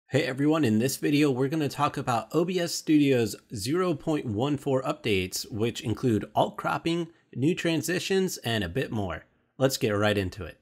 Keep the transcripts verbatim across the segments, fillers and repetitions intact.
Hey everyone, in this video we're going to talk about O B S Studio's zero point one four updates, which include alt cropping, new transitions, and a bit more. Let's get right into it.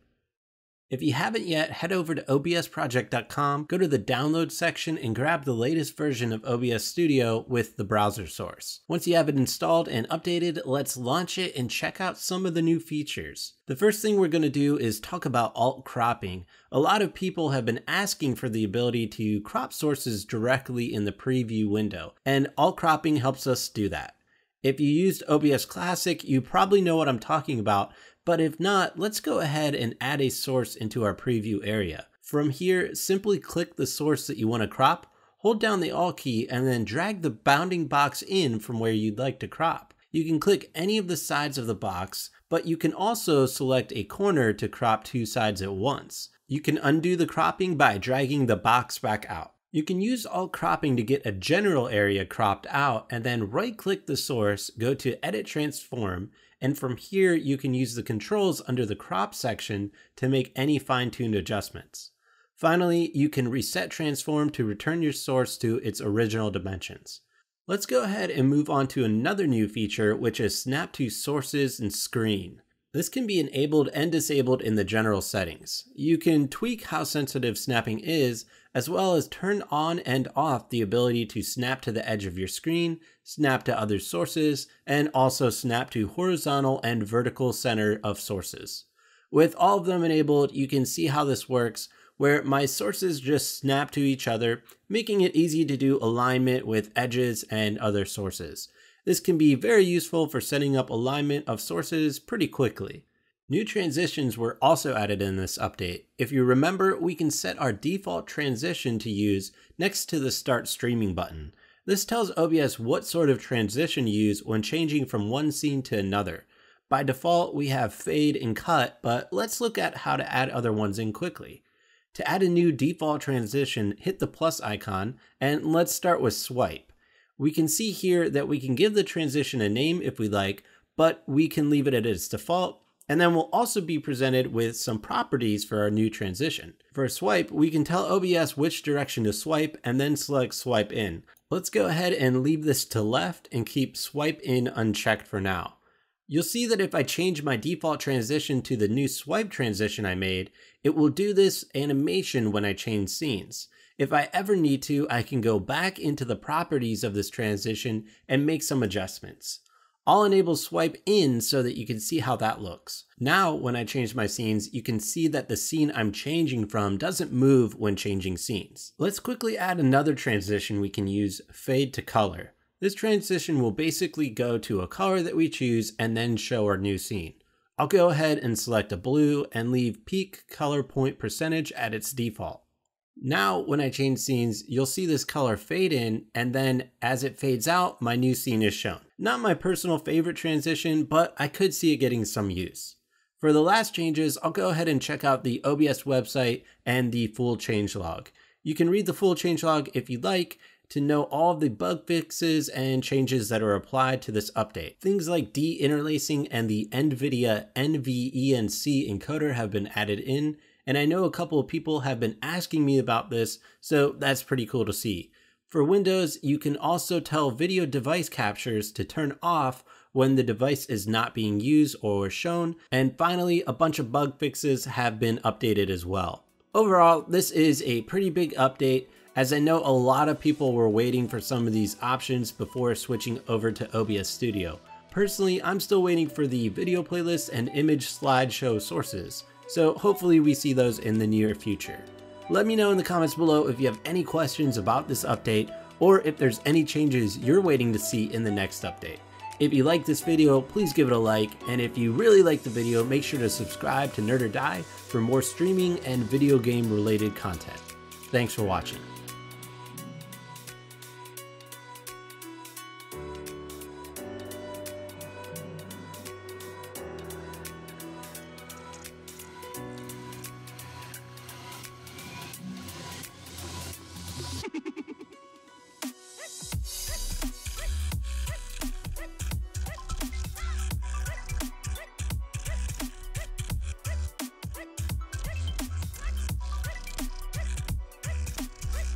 If you haven't yet, head over to O B S project dot com, go to the download section and grab the latest version of O B S Studio with the browser source. Once you have it installed and updated, let's launch it and check out some of the new features. The first thing we're going to do is talk about alt cropping. A lot of people have been asking for the ability to crop sources directly in the preview window, and alt cropping helps us do that. If you used O B S Classic, you probably know what I'm talking about, but if not, let's go ahead and add a source into our preview area. From here, simply click the source that you want to crop, hold down the Alt key, and then drag the bounding box in from where you'd like to crop. You can click any of the sides of the box, but you can also select a corner to crop two sides at once. You can undo the cropping by dragging the box back out. You can use alt cropping to get a general area cropped out, and then right-click the source, go to Edit Transform, and from here you can use the controls under the crop section to make any fine-tuned adjustments. Finally, you can reset transform to return your source to its original dimensions. Let's go ahead and move on to another new feature, which is Snap to Sources and Screen. This can be enabled and disabled in the general settings. You can tweak how sensitive snapping is, as well as turn on and off the ability to snap to the edge of your screen, snap to other sources, and also snap to horizontal and vertical center of sources. With all of them enabled, you can see how this works, where my sources just snap to each other, making it easy to do alignment with edges and other sources. This can be very useful for setting up alignment of sources pretty quickly. New transitions were also added in this update. If you remember, we can set our default transition to use next to the Start Streaming button. This tells O B S what sort of transition to use when changing from one scene to another. By default, we have fade and cut, but let's look at how to add other ones in quickly. To add a new default transition, hit the plus icon, and let's start with swipe. We can see here that we can give the transition a name if we like, but we can leave it at its default, and then we'll also be presented with some properties for our new transition. For swipe, we can tell O B S which direction to swipe and then select swipe in. Let's go ahead and leave this to left and keep swipe in unchecked for now. You'll see that if I change my default transition to the new swipe transition I made, it will do this animation when I change scenes. If I ever need to, I can go back into the properties of this transition and make some adjustments. I'll enable swipe in so that you can see how that looks. Now, when I change my scenes, you can see that the scene I'm changing from doesn't move when changing scenes. Let's quickly add another transition we can use, fade to color. This transition will basically go to a color that we choose and then show our new scene. I'll go ahead and select a blue and leave peak color point percentage at its default. Now, when I change scenes, you'll see this color fade in, and then as it fades out, my new scene is shown. Not my personal favorite transition, but I could see it getting some use. For the last changes, I'll go ahead and check out the O B S website and the full changelog. You can read the full changelog if you'd like to know all of the bug fixes and changes that are applied to this update. Things like de-interlacing and the NVIDIA N V E N C encoder have been added in, and I know a couple of people have been asking me about this, so that's pretty cool to see. For Windows, you can also tell video device captures to turn off when the device is not being used or shown. And finally, a bunch of bug fixes have been updated as well. Overall, this is a pretty big update, as I know a lot of people were waiting for some of these options before switching over to O B S Studio. Personally, I'm still waiting for the video playlist and image slideshow sources, so hopefully we see those in the near future. Let me know in the comments below if you have any questions about this update, or if there's any changes you're waiting to see in the next update. If you like this video, please give it a like, and if you really like the video, make sure to subscribe to Nerd or Die for more streaming and video game related content. Thanks for watching.